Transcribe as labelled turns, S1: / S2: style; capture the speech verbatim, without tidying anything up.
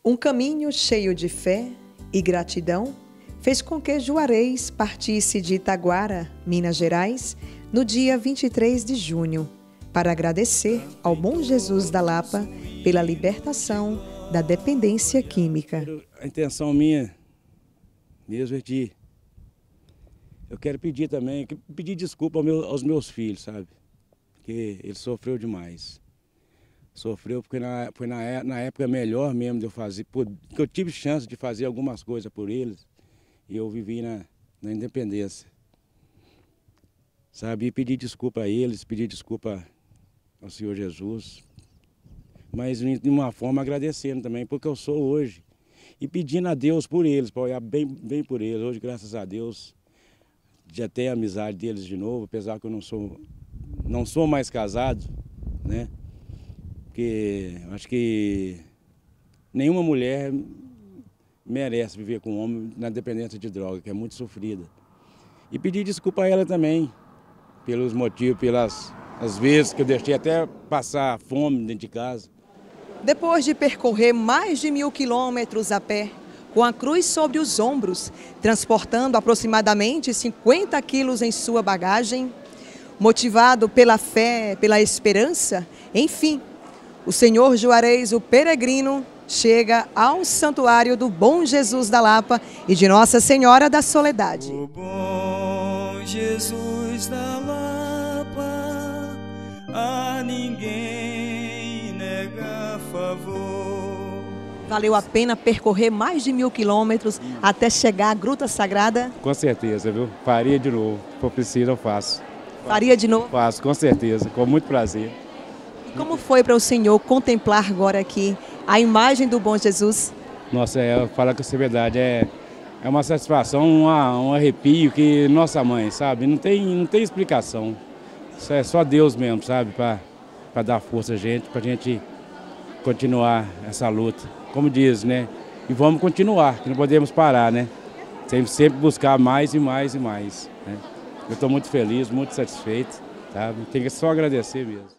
S1: Um caminho cheio de fé e gratidão fez com que Juarez partisse de Itaguara, Minas Gerais, no dia vinte e três de junho, para agradecer ao Bom Jesus da Lapa pela libertação da dependência química.
S2: A intenção minha mesmo é de... Eu quero pedir também, pedir desculpa ao meu, aos meus filhos, sabe? Porque ele sofreu demais. Sofreu porque na, foi na, na época melhor mesmo de eu fazer, porque eu tive chance de fazer algumas coisas por eles e eu vivi na, na independência. Sabe? E pedir desculpa a eles, pedir desculpa ao Senhor Jesus, mas de uma forma agradecendo também, porque eu sou hoje. E pedindo a Deus por eles, para olhar bem, bem por eles. Hoje, graças a Deus, já tenho a amizade deles de novo, apesar que eu não sou, não sou mais casado, né? Porque acho que nenhuma mulher merece viver com um homem na dependência de droga, que é muito sofrida. E pedir desculpa a ela também, pelos motivos, pelas as vezes que eu deixei até passar fome dentro de casa.
S1: Depois de percorrer mais de mil quilômetros a pé, com a cruz sobre os ombros, transportando aproximadamente cinquenta quilos em sua bagagem, motivado pela fé, pela esperança, enfim, o Senhor Juarez, o peregrino, chega ao santuário do Bom Jesus da Lapa e de Nossa Senhora da Soledade.
S3: O Bom Jesus da Lapa, a ninguém nega favor.
S1: Valeu a pena percorrer mais de mil quilômetros até chegar à Gruta Sagrada?
S2: Com certeza, viu? Faria de novo. Se for preciso, eu faço.
S1: Faria de novo?
S2: Faço, com certeza, com muito prazer.
S1: Como foi para o senhor contemplar agora aqui a imagem do Bom Jesus?
S2: Nossa, é, fala que isso é verdade, é, é uma satisfação, uma, um arrepio que nossa mãe, sabe? Não tem, não tem explicação. Isso é só Deus mesmo, sabe? Para dar força a gente, para a gente continuar essa luta. Como diz, né? E vamos continuar, que não podemos parar, né? Sempre, sempre buscar mais e mais e mais. Né? Eu estou muito feliz, muito satisfeito, sabe? Tenho que só agradecer mesmo.